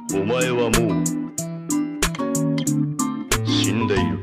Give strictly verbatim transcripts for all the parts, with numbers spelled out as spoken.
お前はもう死んでいる。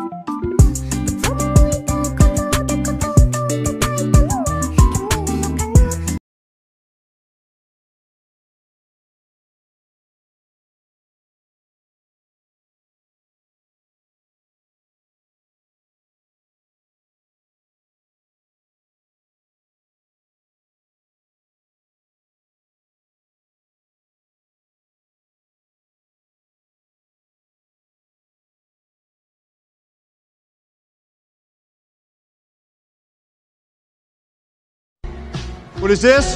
What is this?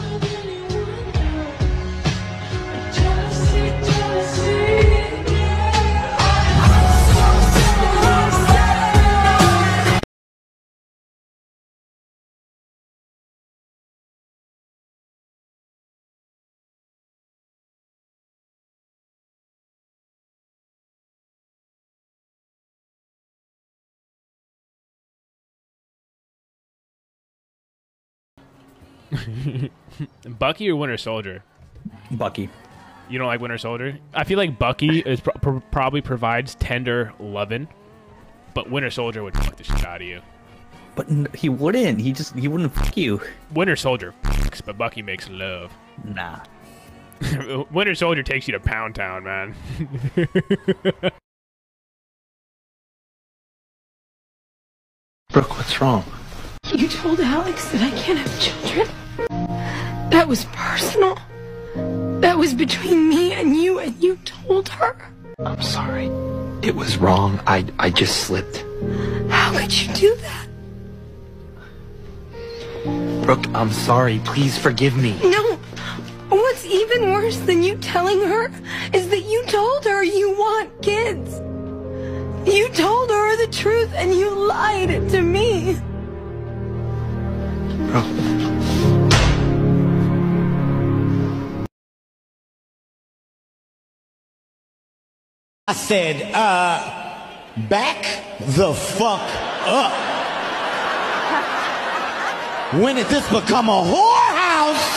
Bucky or Winter Soldier? Bucky. You don't like Winter Soldier? I feel like Bucky is pro pro probably provides tender loving, but Winter Soldier would fuck the shit out of you. But n he wouldn't. He just he wouldn't fuck you. Winter Soldier fucks, but Bucky makes love. Nah. Winter Soldier takes you to Pound Town, man. Brooke, what's wrong? You told Alex that I can't have children. That was personal. That was between me and you, and you told her. I'm sorry. It was wrong. I I just slipped. How could you do that? Brooke, I'm sorry. Please forgive me. No. What's even worse than you telling her is that you told her you want kids. You told her the truth and you lied to me. Brooke. I said, uh, back the fuck up. When did this become a whorehouse?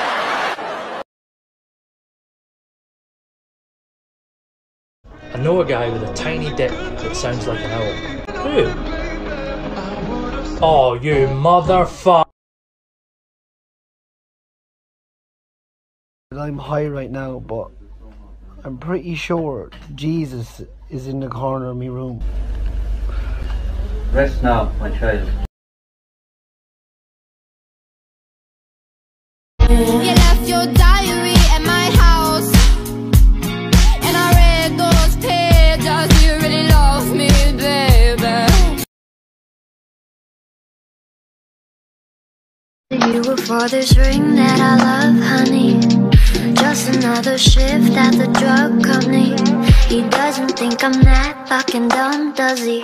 I know a guy with a tiny dick that sounds like an owl. Who? Oh, you motherfucker. I'm high right now, but I'm pretty sure Jesus is in the corner of my room. Rest now, my child. You left your diary at my house, and I read those pages. You really love me, baby. You were for this ring that I love, honey. Just another shift at the drug company. He doesn't think I'm that fucking dumb, does he?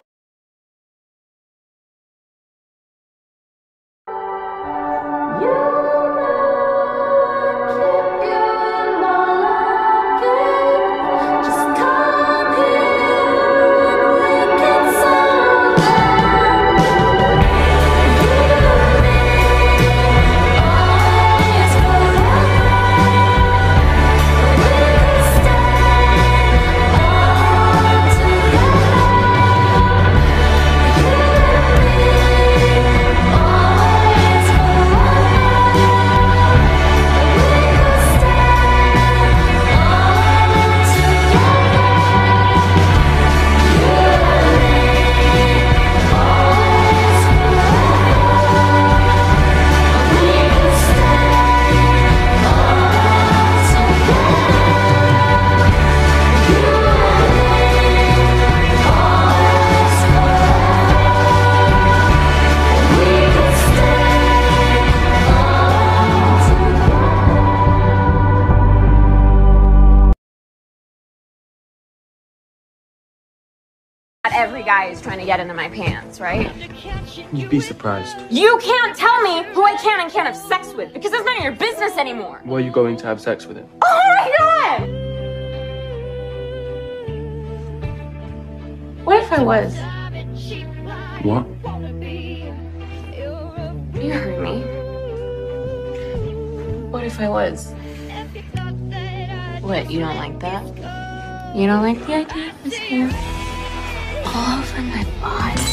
Every guy is trying to get into my pants, right? You'd be surprised. You can't tell me who I can and can't have sex with because that's none of your business anymore. Why are you going to have sex with him? Oh my god! What if I was? What? You heard me. What if I was? What What, you don't like that? You don't like the idea of his hair all over my body?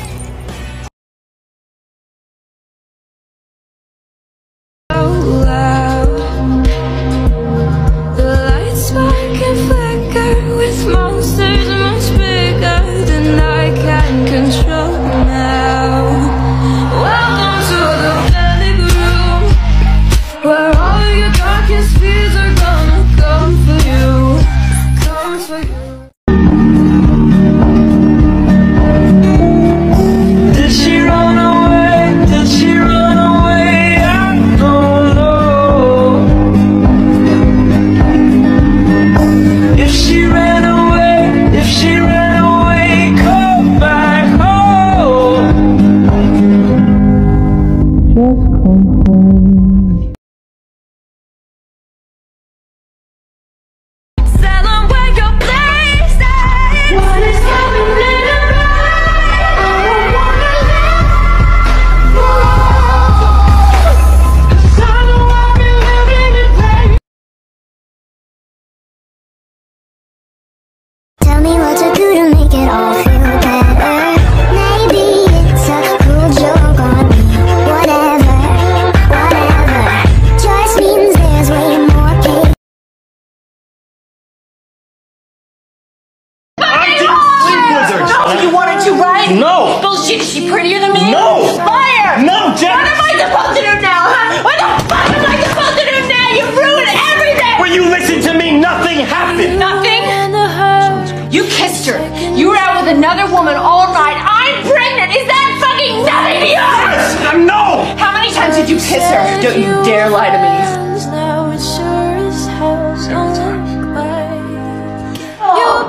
Tell me what to do to make it all feel better. Maybe it's a cruel joke on me. Whatever, whatever. Just means there's way more cake. I didn't sleep with her! No, you wanted to, right? No! Bullshit, is she prettier than me? No! Liar! No, Jen! What am I supposed to do now, huh? What the fuck am I supposed to do now? You ruined everything! When you listen to me, nothing happened! Nothing? You kissed her. You were out with another woman all night. I'm pregnant. Is that fucking nothing to you? Yes! Uh, no! How many times did you kiss her? Don't you dare lie to me. Several times. Oh,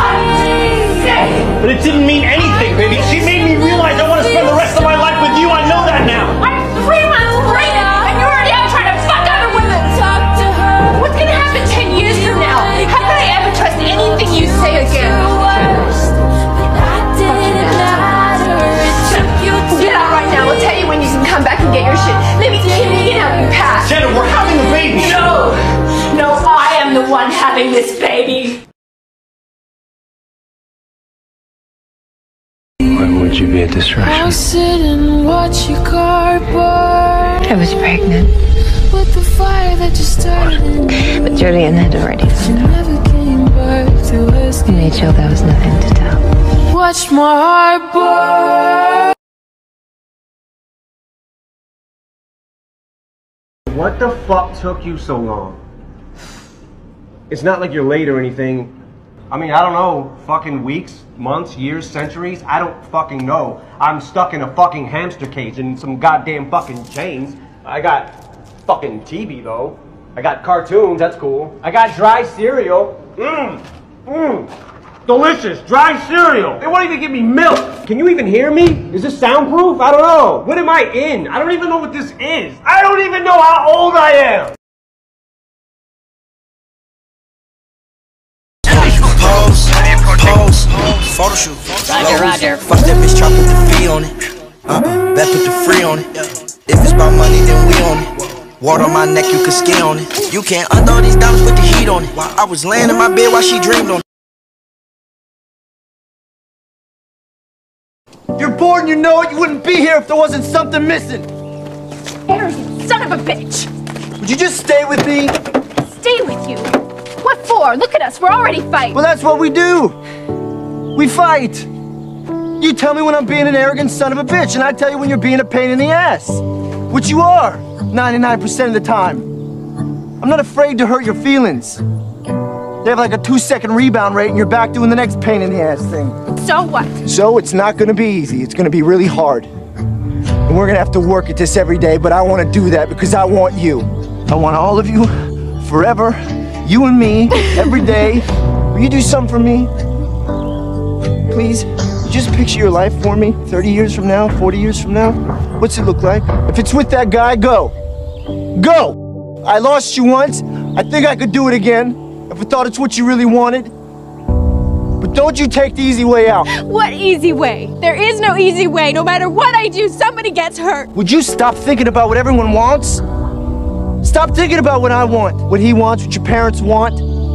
But it didn't mean anything, baby. She made me realize I want to spend the rest of my life with you. I know that now. I'm three months pregnant, and you're already out trying to fuck other women. Talk to her. What's gonna happen ten years from now? How can I ever trust anything you say again? Get out right now. We'll tell you when you can come back and get your shit. Maybe Kimmy can help you pass. Jenna, we're having a baby. No, no, I am the one having this baby. Why would you be a distraction? I'll sit and watch your car burn. I was pregnant, With the fire that just started in me. but Julian had already found out. Never came back to us. I made sure there was nothing to tell. Watch my heart burn. What the fuck took you so long? It's not like you're late or anything. I mean, I don't know, fucking weeks, months, years, centuries, I don't fucking know. I'm stuck in a fucking hamster cage in some goddamn fucking chains. I got fucking T V though. I got cartoons, that's cool. I got dry cereal. Mmm, mmm, delicious, dry cereal. They won't even give me milk. Can you even hear me? Is this soundproof? I don't know. What am I in? I don't even know what this is. I don't even know how old I am. Pose, pose, photo shoot. Roger, Roger. Fuck that bitch, try put the fee on it. Uh-uh, bet put the free on it. If it's about money, then we on it. Water on my neck, you can ski on it. You can't undo these diamonds, put the heat on it. I was laying in my bed while she dreamed on it. You're born, you know it. You wouldn't be here if there wasn't something missing. Harry, you son of a bitch. Would you just stay with me? Stay with you. What for? Look at us. We're already fighting. Well, that's what we do. We fight. You tell me when I'm being an arrogant son of a bitch, and I tell you when you're being a pain in the ass. Which you are, ninety-nine percent of the time. I'm not afraid to hurt your feelings. They have like a two-second rebound rate, and you're back doing the next pain in the ass thing. So what? So it's not gonna be easy. It's gonna be really hard. And we're gonna have to work at this every day, but I wanna do that because I want you. I want all of you, forever. You and me, every day. Will you do something for me? Please, just picture your life for me. thirty years from now, forty years from now. What's it look like? If it's with that guy, go. Go! I lost you once. I think I could do it again. If I thought it's what you really wanted. But don't you take the easy way out. What easy way? There is no easy way. No matter what I do, somebody gets hurt. Would you stop thinking about what everyone wants? Stop thinking about what I want, what he wants, what your parents want.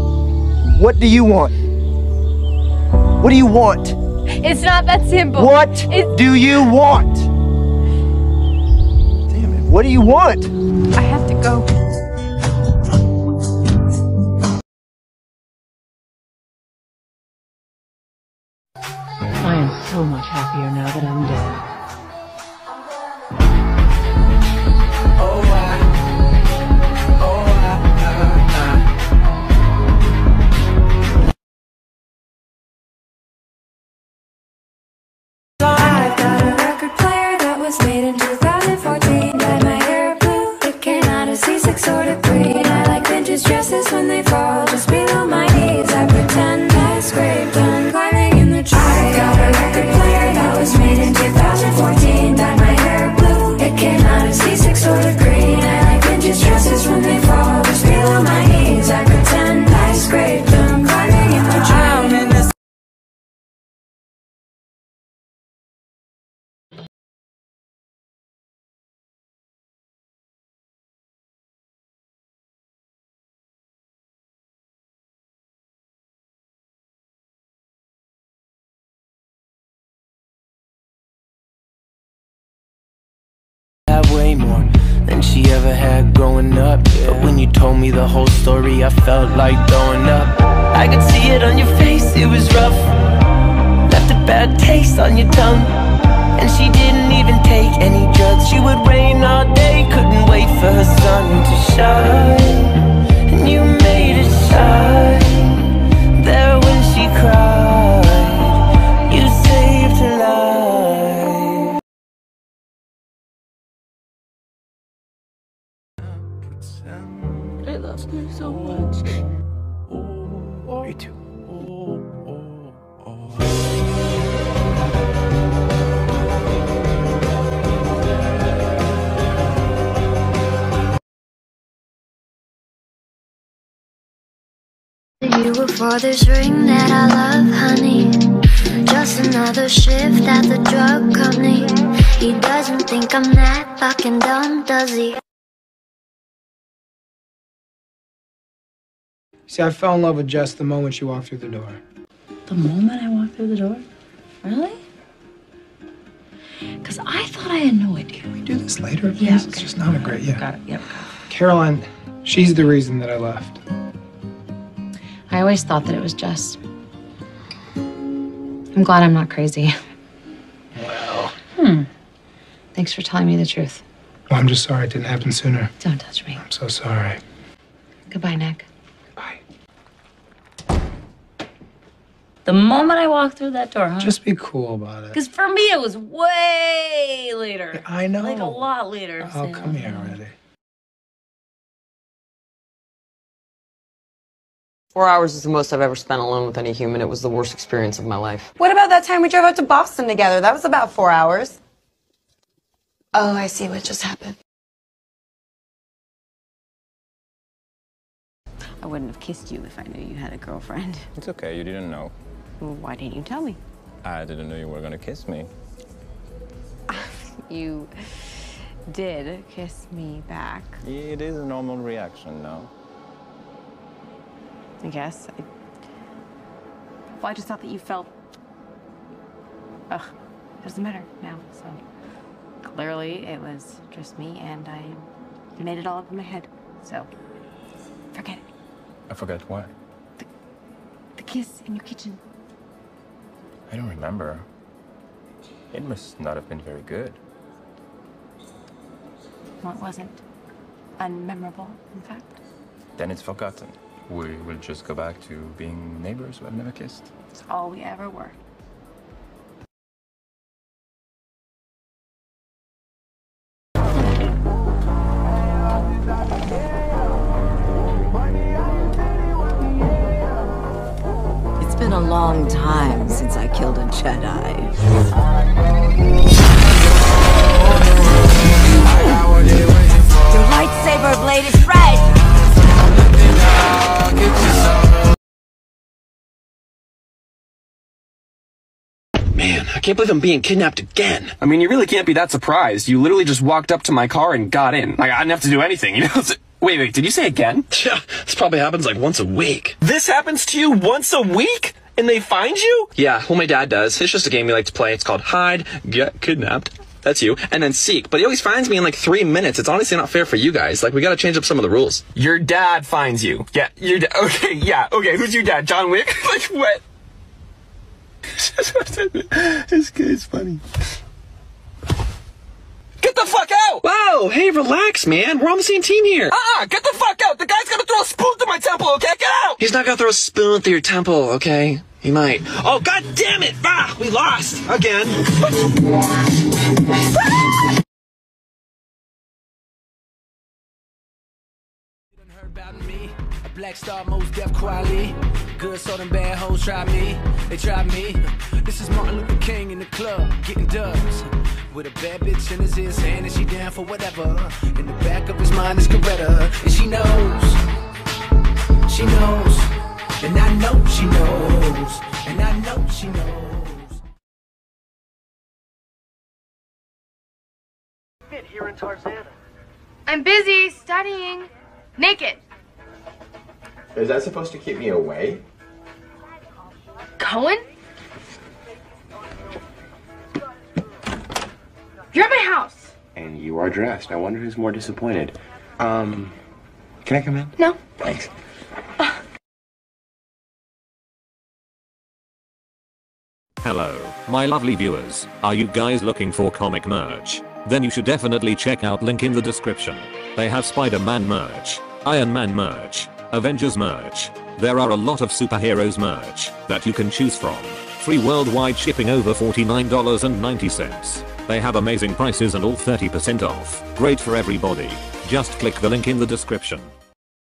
What do you want? What do you want? It's not that simple. What It's... do you want? Damn it, what do you want? I have to go. I am so much happier now that I'm dead. I've got a record player that was made in two thousand fourteen. Dyed my hair blue, it came out of C six or to green. I like vintage dresses when they fall just below my knees. I pretend I scraped on climbing in the tree. I've got a record player that was made in two thousand fourteen. Dyed my hair blue, it came out of C six or to green. I like vintage dresses when they fall just below my knees. I pretend I scraped on climbing in the tree. Had way more than she ever had growing up. But when you told me the whole story, I felt like throwing up. I could see it on your face, it was rough. Left a bad taste on your tongue. And she didn't even take any drugs. She would rain all day, couldn't wait for her sun to shine. And you made it shine there when she cried. You saved her life. I love you so much. Me too. You were for this ring that I love, honey. Just another shift at the drug company. He doesn't think I'm that fucking dumb, does he? See, I fell in love with Jess the moment she walked through the door. The moment I walked through the door? Really? Because I thought I annoyed you. Can we do this later? Please? Yeah, It's okay. just not a great, yeah. Got it, yep, got it. Caroline, she's the reason that I left. I always thought that it was Jess. I'm glad I'm not crazy. Well. Hmm. Thanks for telling me the truth. Well, I'm just sorry it didn't happen sooner. Don't touch me. I'm so sorry. Goodbye, Nick. Bye. The moment I walked through that door, huh? Just be cool about it. Because for me, it was way later. I know. Like a lot later. Oh, Say come that. here already. Four hours is the most I've ever spent alone with any human. It was the worst experience of my life. What about that time we drove out to Boston together? That was about four hours. Oh, I see what just happened. I wouldn't have kissed you if I knew you had a girlfriend. It's okay, you didn't know. Well, why didn't you tell me? I didn't know you were gonna kiss me. You did kiss me back. It is a normal reaction now. I guess. I... Well, I just thought that you felt... Ugh, it doesn't matter now, so... Clearly, it was just me, and I made it all up in my head, so... Forget it. I forgot what? The kiss in your kitchen. I don't remember. It must not have been very good. Well, it wasn't unmemorable, in fact. Then it's forgotten. We will just go back to being neighbors who have never kissed. It's all we ever were. It's been a long time since I killed a Jedi. Your lightsaber blade is red! Man, I can't believe I'm being kidnapped again. I mean, you really can't be that surprised. You literally just walked up to my car and got in. Like, I didn't have to do anything, you know? Wait, wait, did you say again? Yeah, this probably happens like once a week. This happens to you once a week? And they find you? Yeah, well, my dad does. It's just a game we like to play. It's called Hide, Get Kidnapped. That's you. And then Seek. But he always finds me in like three minutes. It's honestly not fair for you guys. Like, we gotta change up some of the rules. Your dad finds you. Yeah, your dad. Okay, yeah, okay. Who's your dad? John Wick? Like, what? This kid's funny. Get the fuck out! Whoa, hey, relax, man. We're on the same team here. Uh-uh, get the fuck out! The guy's gonna throw a spoon through my temple, okay? Get out! He's not gonna throw a spoon through your temple, okay? He might. Oh, god damn it! Ah, we lost! Again. Black Star, Mos Def, Quali. Good, so them bad hoes try me. They try me. This is Martin Luther King in the club, getting dubs. With a bad bitch in his ear saying that she down for whatever. In the back of his mind is Coretta. And she knows. She knows. And I know she knows. And I know she knows. Fit here in Tarzana. I'm busy studying. Naked. Is that supposed to keep me away? Cohen? You're at my house. And you are dressed. I wonder who's more disappointed. Um, can I come in? No. Thanks. Hello, my lovely viewers. Are you guys looking for comic merch? Then you should definitely check out link in the description. They have Spider-Man merch, Iron Man merch, Avengers merch. There are a lot of superheroes merch that you can choose from. Free worldwide shipping over forty-nine ninety. They have amazing prices and all thirty percent off. Great for everybody. Just click the link in the description.